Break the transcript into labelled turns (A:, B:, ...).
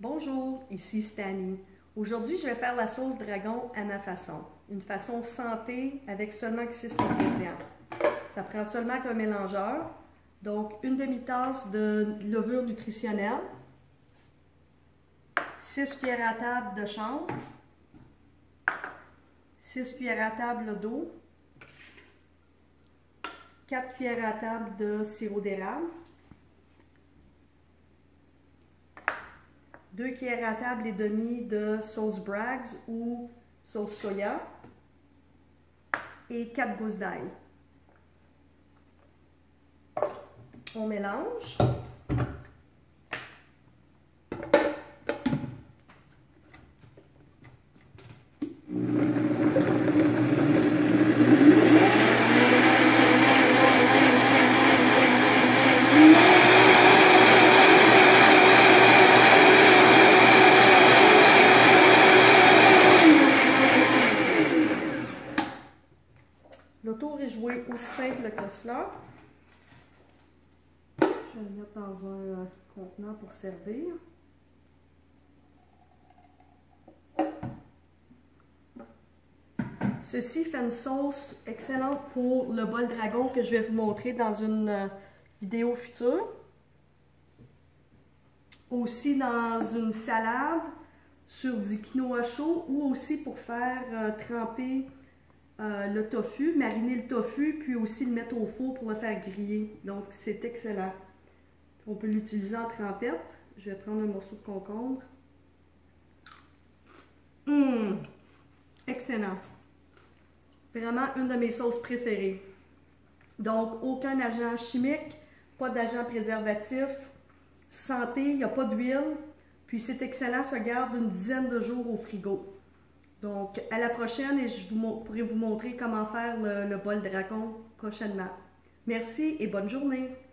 A: Bonjour, ici Stani. Aujourd'hui, je vais faire la sauce dragon à ma façon. Une façon santé avec seulement 6 ingrédients. Ça prend seulement qu'un mélangeur. Donc, une demi-tasse de levure nutritionnelle, 6 cuillères à table de chanvre, 6 cuillères à table d'eau, 4 cuillères à table de sirop d'érable, 2 cuillères à table et demie de sauce Bragg's ou sauce soya et 4 gousses d'ail. On mélange. Le tour est joué aussi simple que cela. Je vais le mettre dans un contenant pour servir. Ceci fait une sauce excellente pour le bol dragon que je vais vous montrer dans une vidéo future. Aussi dans une salade sur du quinoa chaud ou aussi pour faire tremper le tofu, mariner le tofu, puis aussi le mettre au four pour le faire griller. Donc, c'est excellent. On peut l'utiliser en trempette. Je vais prendre un morceau de concombre. Excellent. Vraiment une de mes sauces préférées. Donc, aucun agent chimique, pas d'agent préservatif, santé, il n'y a pas d'huile. Puis, c'est excellent, ça garde une dizaine de jours au frigo. Donc, à la prochaine et je pourrai vous montrer comment faire le bol dragon prochainement. Merci et bonne journée!